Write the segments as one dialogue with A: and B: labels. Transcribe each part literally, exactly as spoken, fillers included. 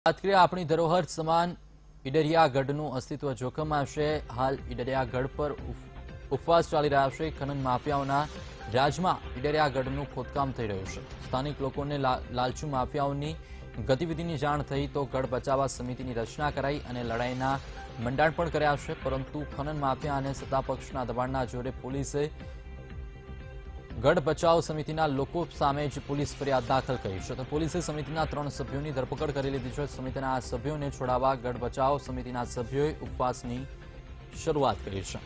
A: વાત કરીએ આપણી ધરોહર સમાન ઈડરિયા ગઢનું અસ્તિત્વ જોખમમાં છે। હાલ ઈડરિયા ગઢ પર ઉપવાસ ચાલી રહ્યા છે। ખનન માફિયાઓના રાજમાં ઈડરિયા ગઢનું ખોદકામ થઈ રહ્યું છે। સ્થાનિક લોકોને લાલચુ માફિયાઓની ગતિવિધિની જાણ થઈ તો ગઢ બચાવવા સમિતિની રચના કરાઈ અને લડાઈના મંડાણ પણ કર્યા છે, પરંતુ ખનન માફિયા અને સત્તાપક્ષના દબાણના જોરે પોલીસે ગઢ બચાવ સમિતિના લોકો સામે જ પોલીસ ફરિયાદ દાખલ કરી છે। તો પોલીસે સમિતિના ત્રણ સભ્યોની ધરપકડ કરી લીધી છે। સમિતિના આ સભ્યોને છોડાવવા ગઢ બચાવ સમિતિના સભ્યોએ ઉપવાસની શરૂઆત કરી છે।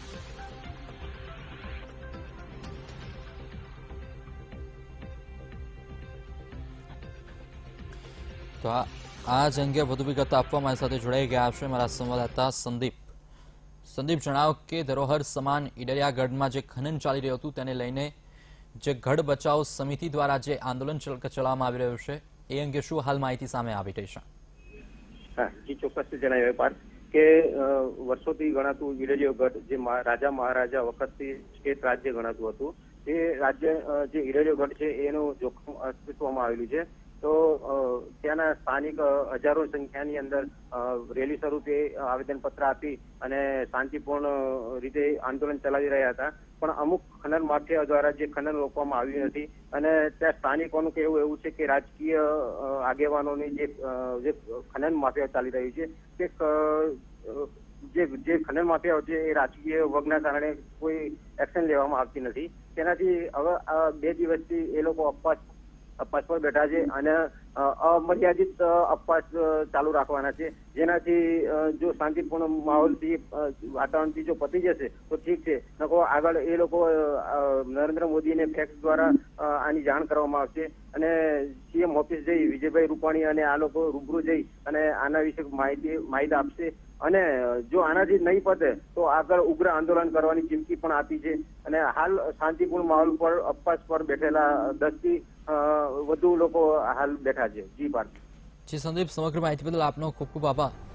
A: તો આ જ અંગે વધુ વિગત આપવા મારી સાથે જોડાઈ ગયા છે મારા સંવાદદાતા સંદીપ। સંદીપ, જણાવો કે ધરોહર સમાન ઈડરિયા ગઢમાં જે ખનન ચાલી રહ્યું હતું તેને લઈને જે ગઢ બચાવ સમિતિ દ્વારા જે આંદોલન ચલાવવામાં આવી રહ્યું છે એ અંગે શું હાલ માહિતી સામે આવી રહી છે?
B: હા જી, ચોક્કસ જણાવ્યા પાર્થ કે વર્ષોથી ગણાતું ઈડરિયો ગઢ જે રાજા મહારાજા વખતથી સ્ટેટ રાજ્ય ગણાતું હતું, એ રાજ્ય જે ઈડરિયો ગઢ છે એનું જોખમ અસ્તિત્વમાં આવેલું છે। તો ત્યાંના સ્થાનિક હજારો સંખ્યાની અંદર રેલી સ્વરૂપે આવેદનપત્ર આપી અને શાંતિપૂર્ણ રીતે આંદોલન ચલાવી રહ્યા હતા, પણ અમુક ખનન માફિયા દ્વારા જે ખનન રોકવામાં આવ્યું નથી અને ત્યાં સ્થાનિકોનું કહેવું એવું છે કે રાજકીય આગેવાનોની જે જે ખનન માફિયા ચાલી રહ્યું છે તે જે જે ખનન માફિયાઓ છે એ રાજકીય વગના કારણે કોઈ એક્શન લેવામાં આવતી નથી। તેનાથી હવે બે દિવસથી એ લોકો અપવાસ અપવાસ પર બેઠા છે અને અમર્યાદિત અપવાસ ચાલુ રાખવાના છે, જેનાથી જો શાંતિપૂર્ણ માહોલથી વાતાવરણથી જો પતી જશે તો ઠીક છે, નકો આગળ એ લોકો નરેન્દ્ર મોદીને ફેક્સ દ્વારા આની જાણ કરવામાં આવશે અને સીએમ ઓફિસ જઈ વિજયભાઈ રૂપાણી અને આ લોકો રૂબરૂ જઈ અને આના વિશે માહિતી માહિતી આપશે અને જો આનાથી નહીં પતે તો આગળ ઉગ્ર આંદોલન કરવાની ચીમકી પણ આપી છે અને હાલ શાંતિપૂર્ણ માહોલ પર અપવાસ પર બેઠેલા દસ થી વધુ લોકો હાલ બેઠા છે। જી પાર્થ।
A: જી સંદીપ, સમગ્ર માહિતી બદલ આપનો ખૂબ ખૂબ આભાર।